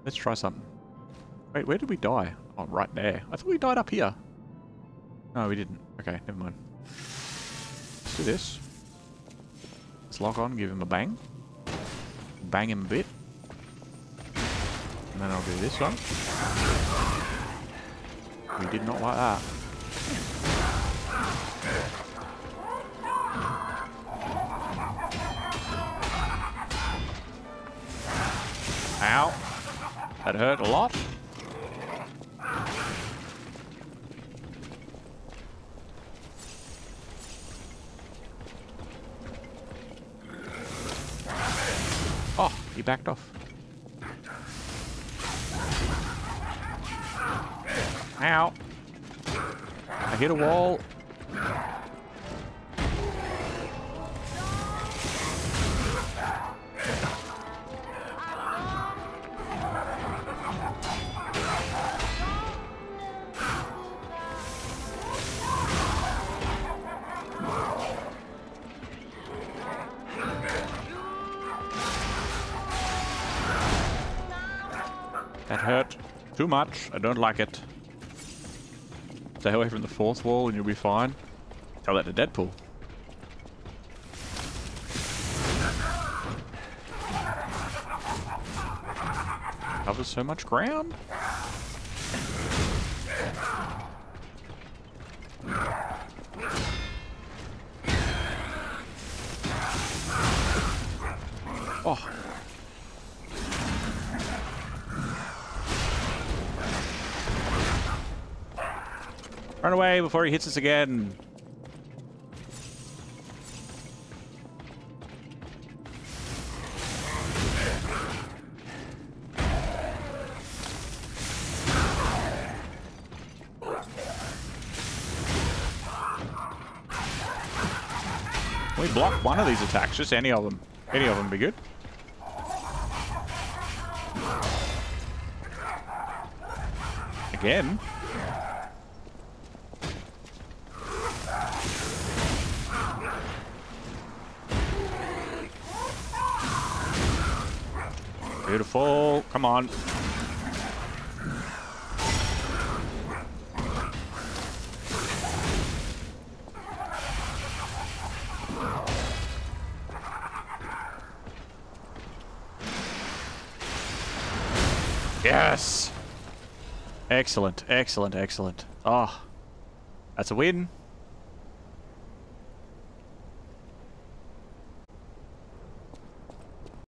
Let's try something. Wait, where did we die? Oh, right there. I thought we died up here. No, we didn't. Okay, never mind. Let's do this. Let's lock on, give him a bang. Bang him a bit. And then I'll do this one. We did not like that. Ow. That hurt a lot. Oh, he backed off. Ow. I hit a wall. That hurt too much. I don't like it. Stay away from the fourth wall and you'll be fine. Tell that to Deadpool. Covers so much ground. Oh. Run away before he hits us again. We block one of these attacks, just any of them. Any of them would be good. Again. Beautiful. Come on. Yes. Excellent. Excellent. Excellent. Oh, that's a win.